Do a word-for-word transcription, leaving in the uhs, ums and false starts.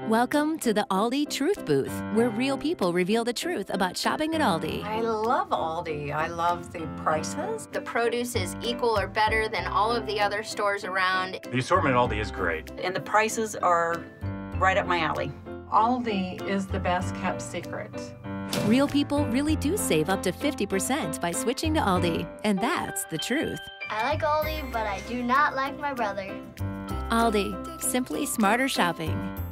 Welcome to the Aldi Truth Booth, where real people reveal the truth about shopping at Aldi. I love Aldi. I love the prices. The produce is equal or better than all of the other stores around. The assortment at Aldi is great. And the prices are right up my alley. Aldi is the best kept secret. Real people really do save up to fifty percent by switching to Aldi, and that's the truth. I like Aldi, but I do not like my brother. Aldi, simply smarter shopping.